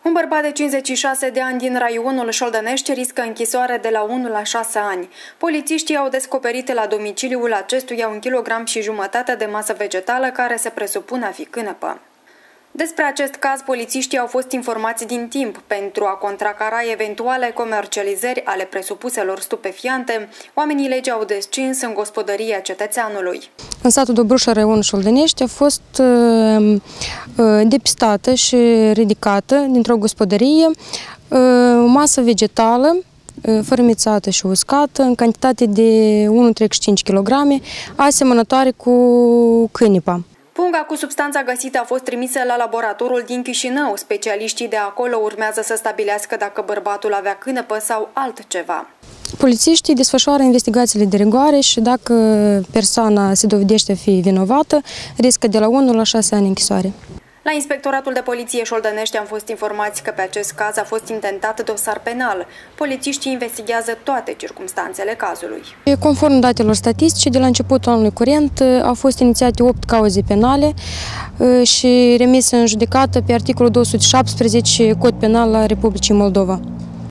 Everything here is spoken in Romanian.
Un bărbat de 56 de ani din raionul Șoldănești riscă închisoare de la 1 la 6 ani. Polițiștii au descoperit la domiciliul acestuia 1,5 kg de masă vegetală care se presupune a fi cânepă. Despre acest caz, polițiștii au fost informați din timp pentru a contracara eventuale comercializări ale presupuselor stupefiante. Oamenii legii au descins în gospodăria cetățeanului. În satul Dobrușa, raionul Șoldănești, a fost depistată și ridicată dintr-o gospodărie o masă vegetală fărâmițată și uscată în cantitate de 1,35 kg, asemănătoare cu cânepa. Punga cu substanța găsită a fost trimisă la laboratorul din Chișinău. Specialiștii de acolo urmează să stabilească dacă bărbatul avea cânepă sau altceva. Polițiștii desfășoară investigațiile de rigoare și dacă persoana se dovedește a fi vinovată, riscă de la 1 la 6 ani închisoare. La Inspectoratul de Poliție Șoldănești am fost informați că pe acest caz a fost intentat dosar penal. Polițiștii investigează toate circumstanțele cazului. Conform datelor statistice, de la începutul anului curent au fost inițiate 8 cauze penale și remise în judecată pe articolul 217 Cod Penal al Republicii Moldova.